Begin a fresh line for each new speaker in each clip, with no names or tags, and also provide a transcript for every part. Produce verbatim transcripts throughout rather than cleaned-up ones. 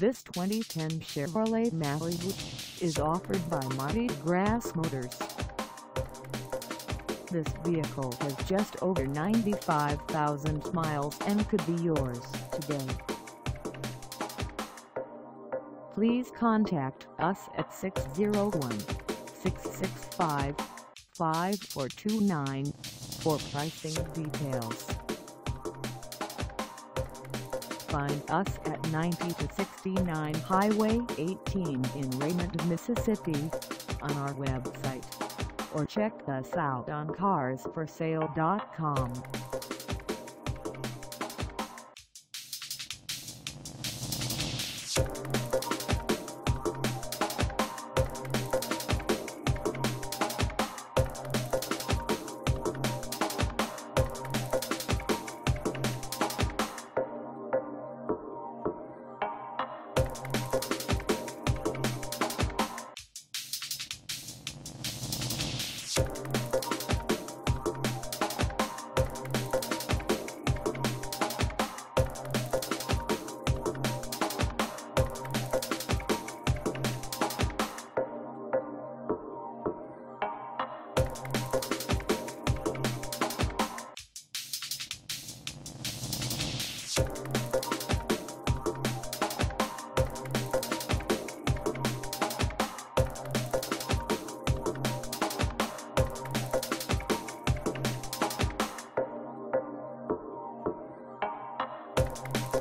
This twenty ten Chevrolet Malibu is offered by Mardi Gras Motors. This vehicle has just over ninety-five thousand miles and could be yours today. Please contact us at six oh one, six six five, five four two nine for pricing details. Find us at ninety to sixty-nine Highway eighteen in Raymond, Mississippi, on our website, or check us out on cars for sale dot com.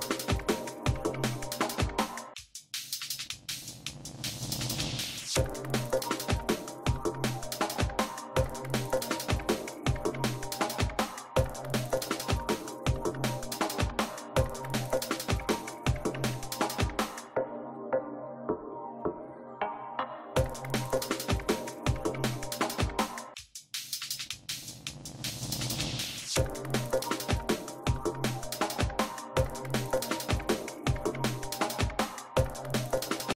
You